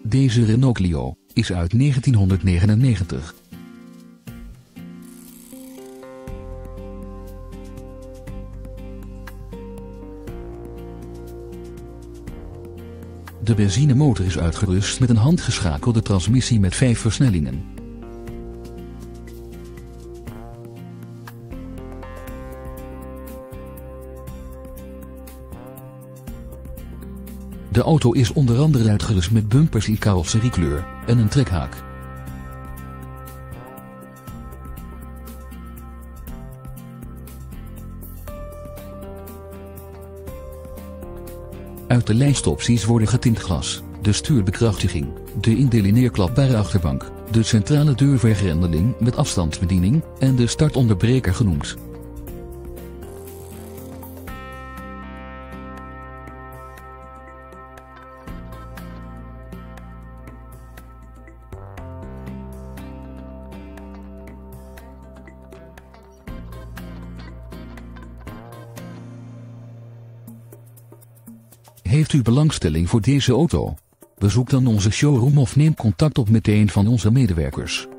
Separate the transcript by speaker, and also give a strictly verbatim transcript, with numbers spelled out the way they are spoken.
Speaker 1: Deze Renault Clio is uit negentienhonderdnegenennegentig. De benzinemotor is uitgerust met een handgeschakelde transmissie met vijf versnellingen. De auto is onder andere uitgerust met bumpers in carrosseriekleur en een trekhaak. Uit de lijstopties worden getint glas, de stuurbekrachtiging, de indelineerklapbare achterbank, de centrale deurvergrendeling met afstandsbediening en de startonderbreker genoemd. Heeft u belangstelling voor deze auto? Bezoek dan onze showroom of neem contact op met een van onze medewerkers.